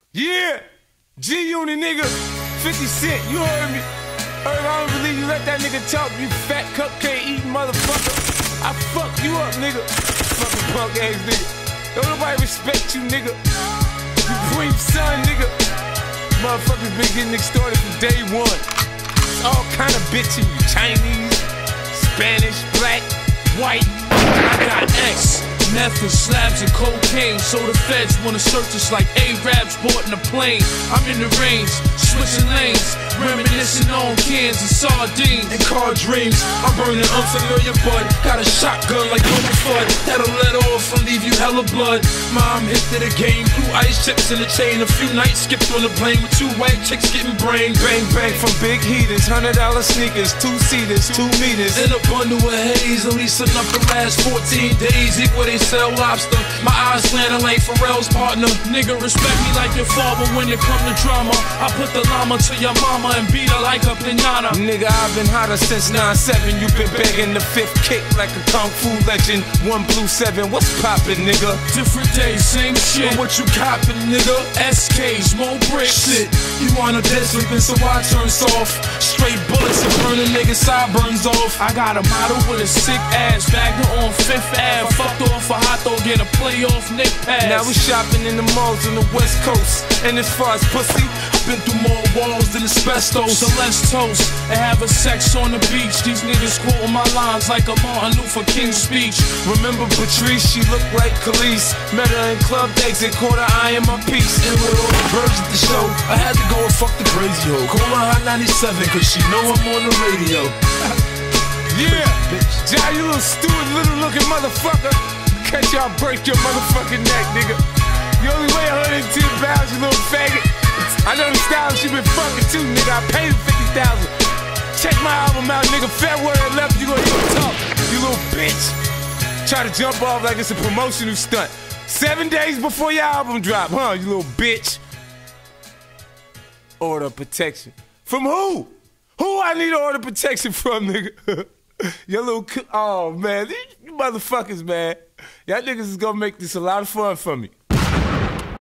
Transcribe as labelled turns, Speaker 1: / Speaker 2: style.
Speaker 1: Yeah, G-Unit nigga, 50 Cent, you heard me. I don't believe you let that nigga talk, you fat cupcake eating motherfucker. I fuck you up, nigga. Fucking punk ass nigga. Don't nobody respect you, nigga. You creep son, nigga. Motherfuckers been getting extorted from day one. It's all kind of bitching you. Chinese, Spanish, black, white.
Speaker 2: I got X, meth and slabs and cocaine, so the feds wanna search us like Arabs bought in a plane. I'm in the range, switching lanes, reminiscing on cans and sardines and car dreams. I'm burning unfamiliar bud, got a shotgun like Homer Fudd that'll let off and leave you hella blood. Mom hit to the game, blue ice chips in the chain. A few nights skipped on the plane with two white chicks getting brain.
Speaker 1: Bang bang from big heaters, $100 sneakers, 2-seaters, 2 meters.
Speaker 2: In a bundle of haze, at least enough to last 14 days. Eat where they sell lobster. My eyes landing like Pharrell's partner. Nigga, respect me like your father when it come to drama. I put the llama to your mama and beat her like a pinata.
Speaker 1: Nigga, I've been hotter since 9-7. You been begging the 5th kick like a kung fu legend. 1 blue 7, what's poppin', nigga?
Speaker 2: Different days, same shit. But what you coppin', nigga? SKs, more bricks. Shit, you wanna dead sleeping, so I turn soft. Straight bullets and burn a nigga sideburns off. I got a model with a sick ass, bagged her on 5th Ave. Fucked off a hot dog, get a playoff Nick pass.
Speaker 1: Now we shopping in the malls on the West Coast. And as far as pussy,
Speaker 2: I've been through more walls than asbestos. So let's toast and have a sex on the beach. These niggas quoting my lines like a Martin Luther King speech.
Speaker 1: Remember Patrice, she looked like Khalees. Met her in club dates and caught her eye in my piece.
Speaker 2: And with all the birds at the show, I had to go and fuck the crazy hoe. Call her Hot 97 cause she know I'm on the radio.
Speaker 1: Yeah, Jai, you little stupid little looking motherfucker. Catch y'all break your motherfucking neck, nigga. You only weigh 110 pounds, you little faggot. I know the style she been fucking too, nigga. I paid her 50,000. Check my album out, nigga. February 11th, you gonna hear me talk. You little bitch. Try to jump off like it's a promotional stunt. 7 days before your album drop, huh, you little bitch. Order protection. From who? Who I need order protection from, nigga? Your little, oh man, you motherfuckers, man. Y'all niggas is gonna make this a lot of fun for me.